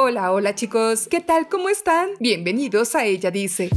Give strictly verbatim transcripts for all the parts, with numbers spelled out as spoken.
Hola, hola chicos, ¿qué tal? ¿Cómo están? Bienvenidos a Ella Dice.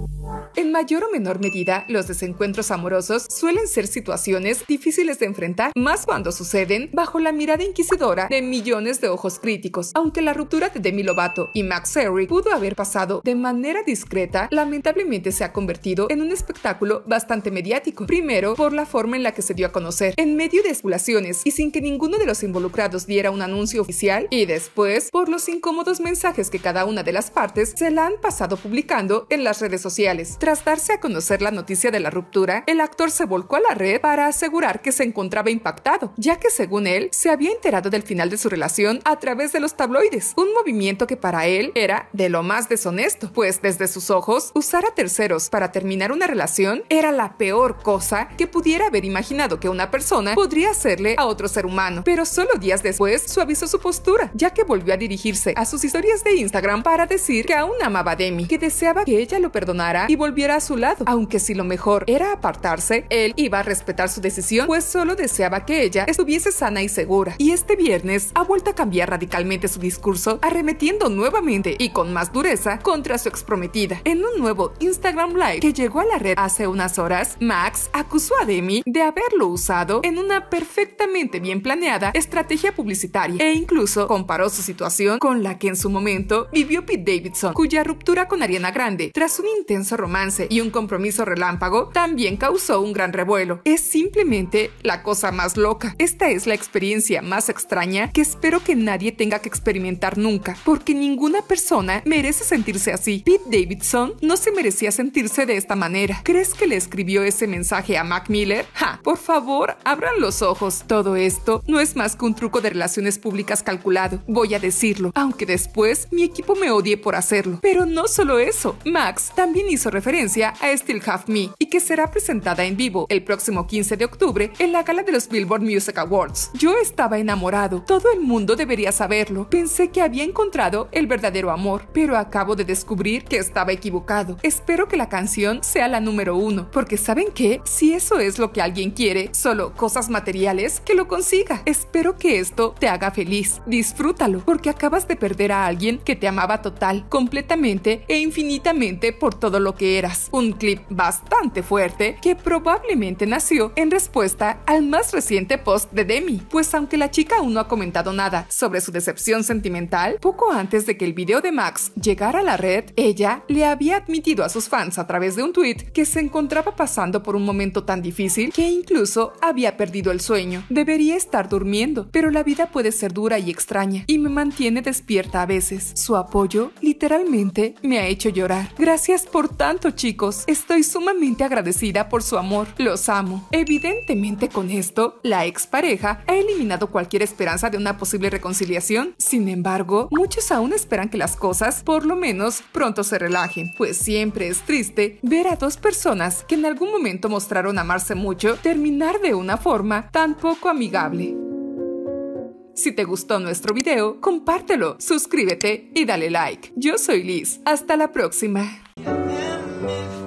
En mayor o menor medida, los desencuentros amorosos suelen ser situaciones difíciles de enfrentar, más cuando suceden bajo la mirada inquisidora de millones de ojos críticos. Aunque la ruptura de Demi Lovato y Max Herre pudo haber pasado de manera discreta, lamentablemente se ha convertido en un espectáculo bastante mediático. Primero, por la forma en la que se dio a conocer, en medio de especulaciones y sin que ninguno de los involucrados diera un anuncio oficial, y después, por los incómodos mensajes que cada una de las partes se la han pasado publicando en las redes sociales. Tras darse a conocer la noticia de la ruptura, el actor se volcó a la red para asegurar que se encontraba impactado, ya que según él, se había enterado del final de su relación a través de los tabloides, un movimiento que para él era de lo más deshonesto, pues desde sus ojos, usar a terceros para terminar una relación era la peor cosa que pudiera haber imaginado que una persona podría hacerle a otro ser humano. Pero solo días después suavizó su postura, ya que volvió a dirigirse a sus historias de Instagram para decir que aún amaba a Demi, que deseaba que ella lo perdonara y volviera a su lado, aunque si lo mejor era apartarse, él iba a respetar su decisión, pues solo deseaba que ella estuviese sana y segura. Y este viernes ha vuelto a cambiar radicalmente su discurso, arremetiendo nuevamente y con más dureza contra su exprometida. En un nuevo Instagram Live que llegó a la red hace unas horas, Max acusó a Demi de haberlo usado en una perfectamente bien planeada estrategia publicitaria e incluso comparó su situación con la que en su momento vivió Pete Davidson, cuya ruptura con Ariana Grande, tras un intenso romance y un compromiso relámpago, también causó un gran revuelo. Es simplemente la cosa más loca. Esta es la experiencia más extraña que espero que nadie tenga que experimentar nunca, porque ninguna persona merece sentirse así. Pete Davidson no se merecía sentirse de esta manera. ¿Crees que le escribió ese mensaje a Mac Miller? ¡Ja! Por favor, abran los ojos. Todo esto no es más que un truco de relaciones públicas calculado. Voy a decirlo, aunque después mi equipo me odie por hacerlo. Pero no solo eso. Max también hizo referencia a Still Have Me y que será presentada en vivo el próximo quince de octubre en la gala de los Billboard Music Awards. Yo estaba enamorado. Todo el mundo debería saberlo. Pensé que había encontrado el verdadero amor, pero acabo de descubrir que estaba equivocado. Espero que la canción sea la número uno, porque ¿saben qué? Si eso es lo que alguien quiere, solo cosas materiales, que lo consiga. Espero que esto te haga feliz. Disfrútalo, porque acabas de perder a alguien que te amaba total, completamente e infinitamente por todo lo que eras. Un clip bastante fuerte que probablemente nació en respuesta al más reciente post de Demi, pues aunque la chica aún no ha comentado nada sobre su decepción sentimental, poco antes de que el video de Max llegara a la red, ella le había admitido a sus fans a través de un tweet que se encontraba pasando por un momento tan difícil que incluso había perdido el sueño. Debería estar durmiendo, pero la vida puede ser dura y extraña y me mantiene despierta a veces. Su apoyo literalmente me ha hecho llorar. Gracias por tanto, chicos. Estoy sumamente agradecida por su amor. Los amo. Evidentemente con esto, la expareja ha eliminado cualquier esperanza de una posible reconciliación. Sin embargo, muchos aún esperan que las cosas, por lo menos, pronto se relajen, pues siempre es triste ver a dos personas que en algún momento mostraron amarse mucho terminar de una forma tan poco amigable. Si te gustó nuestro video, compártelo, suscríbete y dale like. Yo soy Liz. Hasta la próxima.